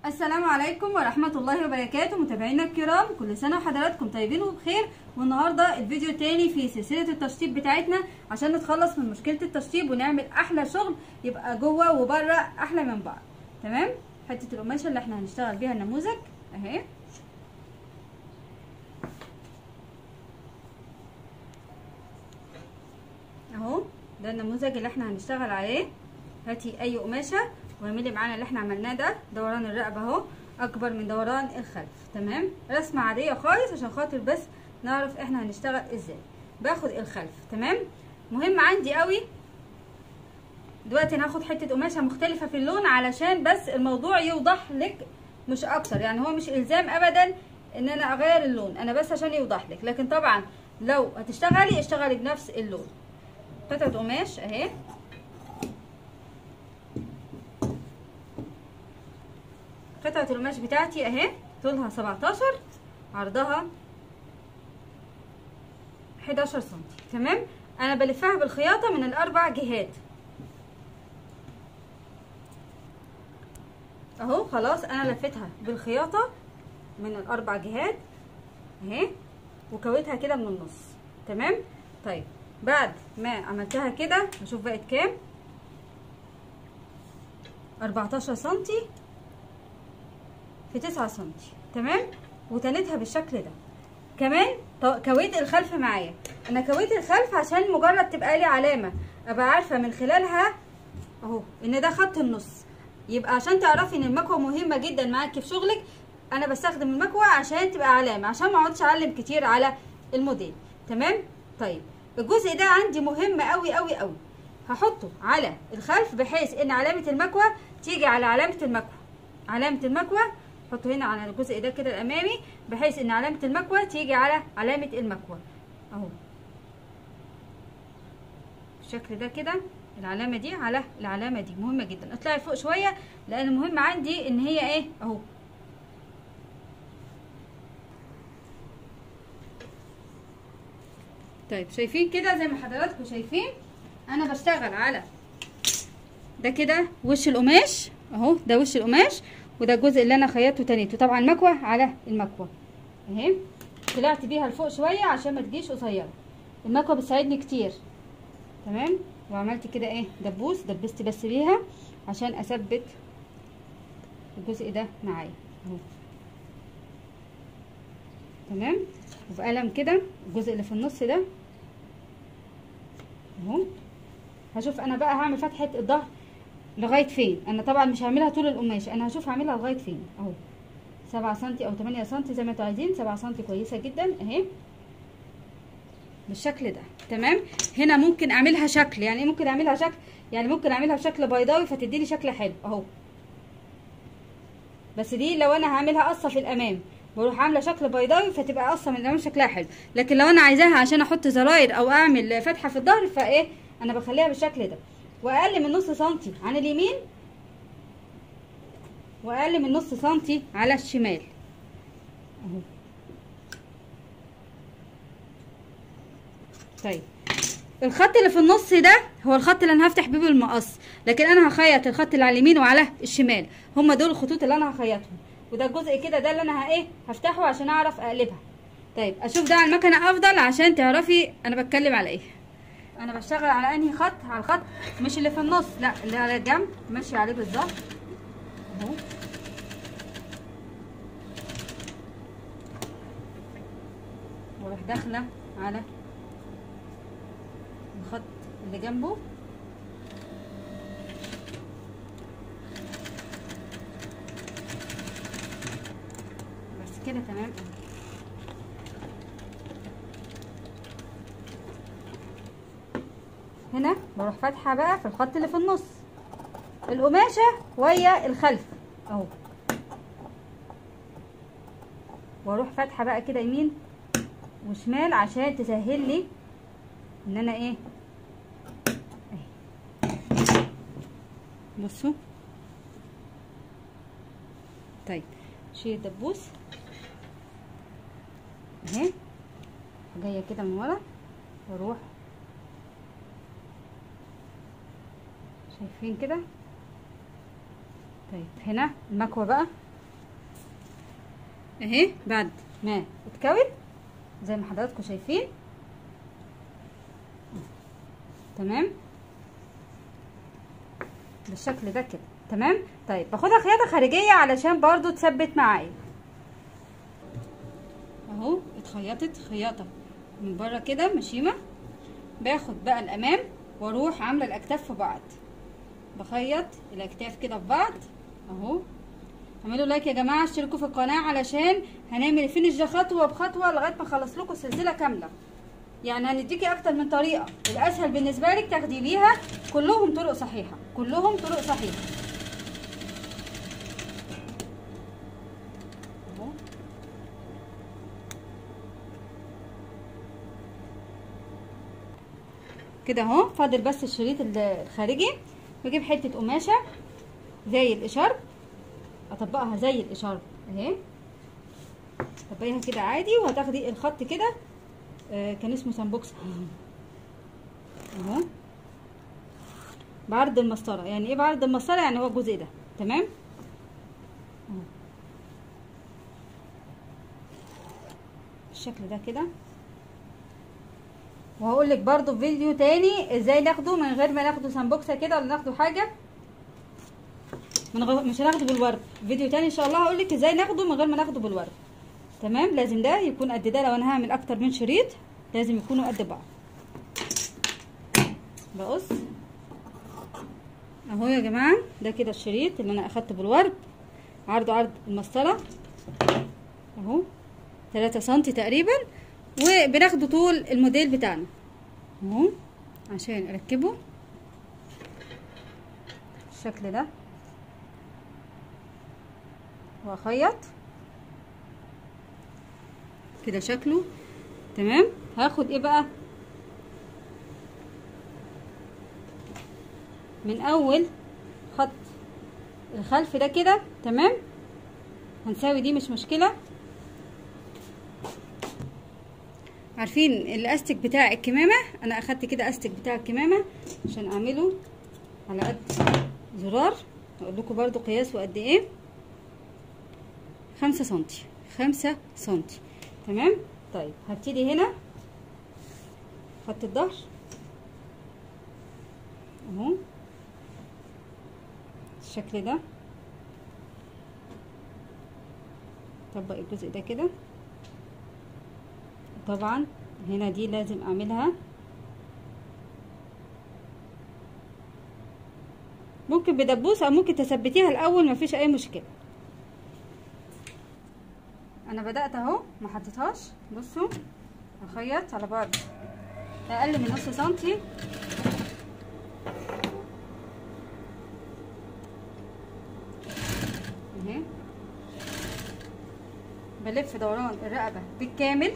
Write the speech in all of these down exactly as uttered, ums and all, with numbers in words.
السلام عليكم ورحمة الله وبركاته متابعينا الكرام، كل سنة وحضراتكم طيبين وبخير. والنهاردة الفيديو التاني في سلسلة التشطيب بتاعتنا عشان نتخلص من مشكلة التشطيب ونعمل احلى شغل يبقى جوه وبره احلى من بعض. تمام. حتة القماشة اللي احنا هنشتغل بيها النموذج اهي، اهو ده النموذج اللي احنا هنشتغل عليه. هاتي اي قماشة واعملي معانا اللي احنا عملناه ده. دوران الرقبه اهو اكبر من دوران الخلف. تمام. رسمه عاديه خالص عشان خاطر بس نعرف احنا هنشتغل ازاي. باخد الخلف. تمام. مهم عندي قوي دلوقتي هاخد حته قماشه مختلفه في اللون علشان بس الموضوع يوضح لك مش اكتر. يعني هو مش الزام ابدا ان انا اغير اللون، انا بس عشان يوضح لك. لكن طبعا لو هتشتغلي اشتغلي بنفس اللون. قطعه قماش اهي، قطعة القماش بتاعتي اهي، طولها سبعتاشر، عرضها حداشر سنتي. تمام. انا بلفها بالخياطة من الاربع جهات اهو. خلاص انا لفتها بالخياطة من الاربع جهات اهي، وكويتها كده من النص. تمام. طيب بعد ما عملتها كده هشوف بقت كام. اربعتاشر سنتي في تسعة سنتي. تمام. وتنيتها بالشكل ده. كمان كويت الخلف معايا. انا كويت الخلف عشان مجرد تبقى لي علامه ابقى عارفه من خلالها اهو ان ده خط النص. يبقى عشان تعرفي ان المكوه مهمه جدا معاكي في شغلك، انا بستخدم المكوه عشان تبقى علامه، عشان ما اقعدش اعلم كتير على الموديل. تمام. طيب الجزء ده عندي مهم قوي قوي قوي، هحطه على الخلف بحيث ان علامه المكوه تيجي على علامه المكوه. علامه المكوه حطه هنا على الجزء ده كده الامامي بحيث ان علامه المكوه تيجي على علامه المكوه اهو بالشكل ده كده. العلامه دي على العلامه دي مهمه جدا. اطلعي فوق شويه لان مهم عندي ان هي ايه اهو. طيب شايفين كده زي ما حضراتكم شايفين انا بشتغل على ده كده وش القماش اهو. ده وش القماش وده الجزء اللي انا خيطته تانيته. طبعا المكوه على المكوه اهي، طلعت بيها لفوق شويه عشان ما تجيش قصيره. المكوه بتساعدني كتير. تمام. وعملت كده ايه دبوس، دبست بس بيها عشان اثبت الجزء ده معايا اهو. تمام. وبقلم كده الجزء اللي في النص ده اهو. هشوف انا بقى هعمل فتحه الظهر لغايه فين. انا طبعا مش هعملها طول القماشه، انا هشوف هعملها لغايه فين اهو. سبعة سنتي او تمانية سنتي زي ما انتوا عايزين. سبعة سنتي كويسه جدا اهي بالشكل ده. تمام. هنا ممكن اعملها شكل، يعني ممكن اعملها شكل يعني ممكن اعملها بشكل بيضاوي فتديني شكل حلو اهو. بس دي لو انا هعملها قصه في الامام بروح عامله شكل بيضاوي فتبقى قصه من الامام شكلها حلو. لكن لو انا عايزاها عشان احط زراير او اعمل فتحه في الظهر فايه انا بخليها بالشكل ده. واقل من نص سنتي عن اليمين واقل من نص سنتي على الشمال اهو. طيب الخط اللي في النص ده هو الخط اللي انا هفتح بيه بالمقص، لكن انا هخيط الخط اللي على اليمين وعلى الشمال. هم دول الخطوط اللي انا هخيطهم. وده الجزء كده ده اللي انا ايه هفتحه عشان اعرف اقلبها. طيب اشوف ده على المكنه افضل عشان تعرفي انا بتكلم على ايه. انا بشتغل على انهي خط؟ على الخط مش اللي في النص، لا اللي على الجنب ماشي عليه بالظبط اهو. واروح داخله على الخط اللي جنبه بس كده. تمام. هنا بروح فاتحه بقى في الخط اللي في النص القماشه ويا الخلف اهو، واروح فاتحه بقى كده يمين وشمال عشان تسهل لي ان انا ايه اهي. بصوا. طيب شيل الدبوس اهي جايه كده من ورا واروح شايفين كده. طيب هنا المكوه بقى اهي بعد ما اتكوت زي ما حضراتكم شايفين. تمام بالشكل ده كده. تمام. طيب باخدها خياطه خارجيه علشان برضو تثبت معايا اهو. اتخيطت خياطه من بره كده مشيمه. باخد بقى الامام واروح عامله الاكتاف في بعض، بخيط الاكتاف كده في بعض اهو. اعملوا لايك يا جماعه، اشتركوا في القناه علشان هنعمل الفينش ده خطوه بخطوه لغايه ما اخلص لكم السلسله كامله. يعني هنديكي اكتر من طريقه، الاسهل بالنسبه لك تاخدي بيها. كلهم طرق صحيحه، كلهم طرق صحيحه اهو. كده اهو. فاضل بس الشريط الخارجي. بجيب حته قماشه زي الاشارب، اطبقها زي الاشارب اهي. طبقيها كده عادي، وهتاخدي الخط كده آه كان اسمه سامبوكس اهو بعرض المسطره. يعني ايه بعرض المسطره؟ يعني هو الجزء ده. تمام اهو بالشكل ده كده. وهقول لك برده في فيديو تاني ازاي ناخده من غير ما ناخده سامبوكسه كده ولا ناخده حاجه من غير، مش هناخده بالورد. فيديو تاني ان شاء الله هقول لك ازاي ناخده من غير ما ناخده بالورد. تمام. لازم ده يكون قد ده. لو انا هعمل اكتر من شريط لازم يكونوا قد بعض. بقص اهو يا جماعه. ده كده الشريط اللي انا اخدته بالورد، عرضه عرض المسطره اهو تلاتة سنتي تقريبا. وبناخده طول الموديل بتاعنا اهو عشان اركبه بالشكل ده واخيط كده شكله. تمام. هاخد ايه بقى من اول خط الخلف ده كده. تمام. هنساوي دي مش مشكله. عارفين الاستك بتاع الكمامه؟ انا اخدت كده استك بتاع الكمامه عشان اعمله على قد زرار. اقول لكم برضو قياسه قد ايه. خمسة سنتي، خمسة سنتي. تمام. طيب هبتدي هنا خط الظهر اهو الشكل ده. طبق الجزء ده كده. طبعا هنا دي لازم اعملها، ممكن بدبوس او ممكن تثبتيها الاول، مفيش اي مشكله. انا بدات اهو ما حطيتهاش. بصوا هخيط على بعد اقل من نص سنتي اهي. بلف دوران الرقبه بالكامل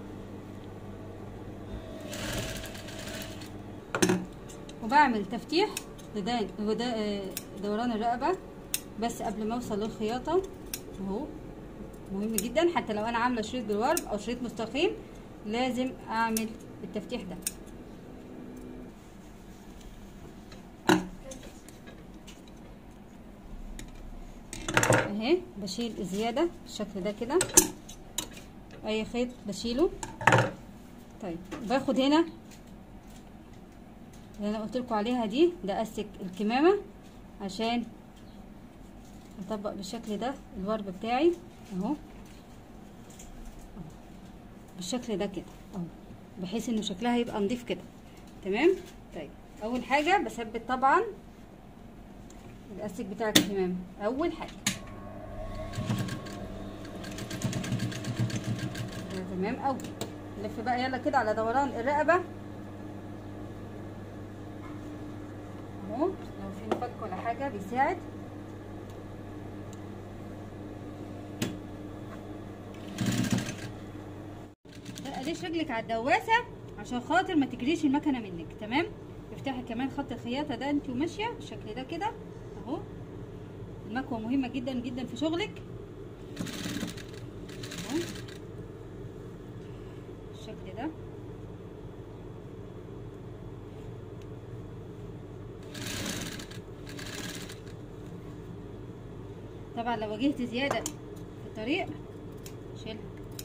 وبعمل تفتيح دوران الرقبه بس قبل ما اوصل للخياطه اهو. مهم جدا حتى لو انا عامله شريط بالورب او شريط مستقيم لازم اعمل التفتيح ده اهي. بشيل الزياده بالشكل ده كده، اي خيط بشيله. طيب باخد هنا اللي انا قلت لكم عليها دي، ده استك الكمامه عشان اطبق بالشكل ده الورب بتاعي اهو بالشكل ده كده اهو، بحيث انه شكلها يبقى نضيف كده. تمام. طيب اول حاجه بثبت طبعا الاستك بتاع الكمامه اول حاجه. تمام. اول نلف بقى يلا كده على دوران الرقبه اهو. لو في مفك ولا حاجه بيساعد. ليش رجلك على الدواسه عشان خاطر ما تجريش المكنه منك. تمام. افتحي كمان خط الخياطه ده انت وماشيه بالشكل ده كده اهو. المكوه مهمه جدا جدا في شغلك اهو بالشكل ده. طبعا لو واجهت زياده في الطريق شيلها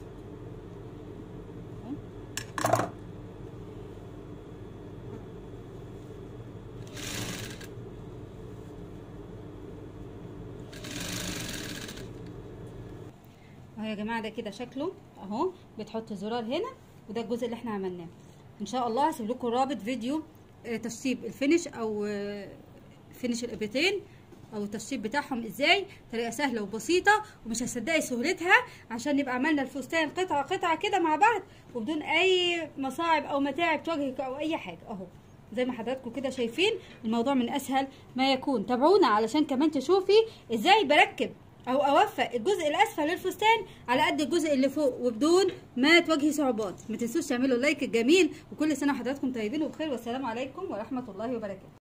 اهو يا جماعه. ده كده شكله اهو. بتحط زرار هنا، وده الجزء اللي احنا عملناه. ان شاء الله هسيب لكم رابط فيديو تشطيب الفينش او فينش الابرتين او التشطيب بتاعهم ازاي. طريقه سهله وبسيطه ومش هتصدقي سهولتها، عشان نبقى عملنا الفستان قطعه قطعه كده مع بعض وبدون اي مصاعب او متاعب تواجهك او اي حاجه. اهو زي ما حضراتكم كده شايفين الموضوع من اسهل ما يكون. تابعونا علشان كمان تشوفي ازاي بركب او اوفق الجزء الاسفل للفستان على قد الجزء اللي فوق وبدون ما تواجهي صعوبات. ما تنسوش تعملوا اللايك الجميل، وكل سنه وحضراتكم طيبين وبخير، والسلام عليكم ورحمه الله وبركاته.